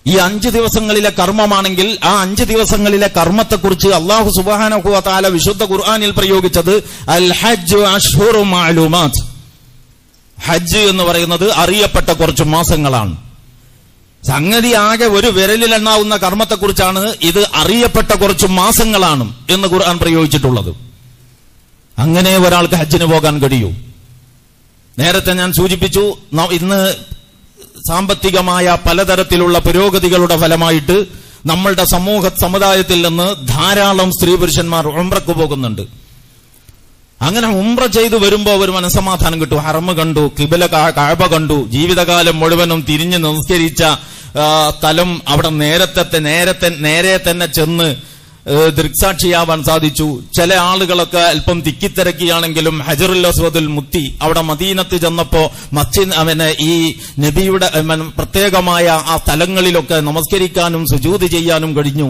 ഈ 5 ദിവസങ്ങളിലെ കർമ്മമാണെങ്കിൽ ആ 5 ദിവസങ്ങളിലെ കർമ്മത്തെക്കുറിച്ച് അല്ലാഹു സുബ്ഹാനഹു വ തആല വിശുദ്ധ ഖുർആനിൽ പ്രയോഗിച്ചത് അൽ ഹജ്ജു അശ്ഹുറു മഅലൂമാത്ത്. ഹജ്ജ് എന്ന് പറയുന്നത് അറിയപ്പെട്ട കുറച്ച് മാസങ്ങളാണ്. സംഗതി ആകെ ഒരു വിരലിലെണ്ണാവുന്ന കർമ്മത്തെക്കുറിച്ചാണ് ഇത് അറിയപ്പെട്ട കുറച്ച് മാസങ്ങളാണ് എന്ന് ഖുർആൻ പ്രയോഗിച്ചിട്ടുള്ളത്. അങ്ങനെ ഒരാൾക്ക് ഹജ്ജിന് പോകാൻ കഴിയൂ. നേരത്തെ ഞാൻ സൂചിപ്പിച്ചു, ഇന്ന് സാമ്പത്തികമായ പലതരത്തിലുള്ള പുരോഗതികളുടെ ഫലമായിട്ട് നമ്മളുടെ സമുദായത്തിൽ നിന്ന് ധാരാളം സ്ത്രീ പുരുഷന്മാർ ഉംറക്ക് പോകുന്നുണ്ട്. അങ്ങനെ ഉംറ ചെയ്തു വരുമ്പോൾ ഒരു മനസ്സമാധാനം കിട്ടും. ഹറം കണ്ടു, ഖിബല കഅബ കണ്ടു, ജീവിതകാലം മുഴുവനും തിരിഞ്ഞ് നമസ്കരിച്ച സ്ഥലം അവിടെ നേരെ തന്നെ ചെന്ന് ദൃക്സാക്ഷിയാവാൻ സാധിച്ചു. ചില ആളുകളൊക്കെ അല്പം തിക്കിത്തിരക്കിയാണെങ്കിലും ഹജറുൽ അസ്വദിൽ മുത്തി അവിടെ മദീനത്ത് ചെന്നപ്പോ ഈ നബിയുടെ പ്രത്യേകമായ ആ സ്ഥലങ്ങളിലൊക്കെ നമസ്കരിക്കാനും സുജൂദ് ചെയ്യാനും കഴിഞ്ഞു.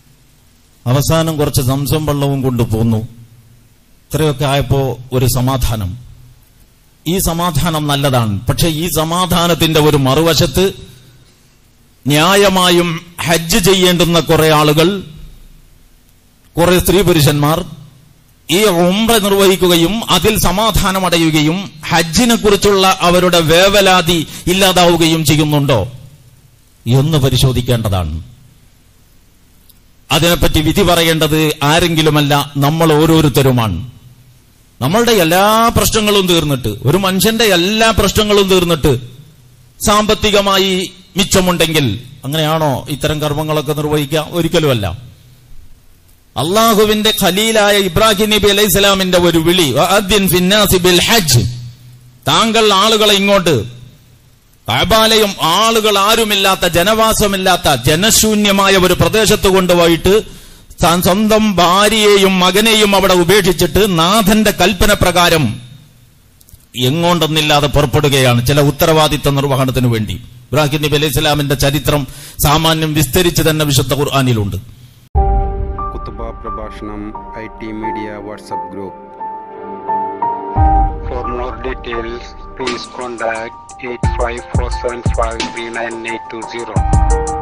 അവസാനം കുറച്ച് സംസം വെള്ളവും കൊണ്ടുപോന്നു. ഇത്രയൊക്കെ ആയപ്പോ ഒരു സമാധാനം. ഈ സമാധാനം നല്ലതാണ്. പക്ഷെ ഈ സമാധാനത്തിന്റെ ഒരു മറുവശത്ത് ന്യായമായും ഹജ്ജ് ചെയ്യേണ്ടുന്ന കുറെ ആളുകൾ, കുറെ സ്ത്രീ പുരുഷന്മാർ ഈ ഉംറ നിർവഹിക്കുകയും അതിൽ സമാധാനമടയുകയും ഹജ്ജിനെ കുറിച്ചുള്ള അവരുടെ വേവലാതി ഇല്ലാതാവുകയും ചെയ്യുന്നുണ്ടോ എന്ന് പരിശോധിക്കേണ്ടതാണ്. അതിനെപ്പറ്റി വിധി പറയേണ്ടത് ആരെങ്കിലുമല്ല, നമ്മൾ ഓരോരുത്തരുമാണ്. നമ്മളുടെ എല്ലാ പ്രശ്നങ്ങളും തീർന്നിട്ട്, ഒരു മനുഷ്യന്റെ എല്ലാ പ്രശ്നങ്ങളും തീർന്നിട്ട് സാമ്പത്തികമായി മിച്ചമുണ്ടെങ്കിൽ അങ്ങനെയാണോ ഇത്തരം കർമ്മങ്ങളൊക്കെ നിർവഹിക്കുക? ഒരിക്കലുമല്ല. അള്ളാഹുവിന്റെ ഖലീലായ ഇബ്രാഹിം നബി അലൈഹി സ്വലാമിന്റെ ഒരു വിളി, വഅദ്ദിൻ ഫിന്നാസി ബിൽ ഹജ്ജ്, താങ്കൾ ആളുകളെ ഇങ്ങോട്ട്, കഅബാലയം ആളുകൾ ആരുമില്ലാത്ത, ജനവാസമില്ലാത്ത, ജനശൂന്യമായ ഒരു പ്രദേശത്ത് കൊണ്ടുപോയിട്ട് സ്വന്തം ഭാര്യയെയും മകനെയും അവിടെ ഉപേക്ഷിച്ചിട്ട് നാഥന്റെ കൽപ്പന പ്രകാരം എങ്ങോട്ടൊന്നില്ലാതെ പുറപ്പെടുകയാണ് ചില ഉത്തരവാദിത്ത നിർവഹണത്തിനു വേണ്ടി. ഇബ്രാഹിം നബി അലൈഹി സ്വലാമിന്റെ ചരിത്രം സാമാന്യം വിസ്തരിച്ച് തന്നെ വിശുദ്ധ ഖുർആനിലുണ്ട്. കുത്തുബ പ്രഭാഷണം IT media WhatsApp group. For more details, please contact 8547539820.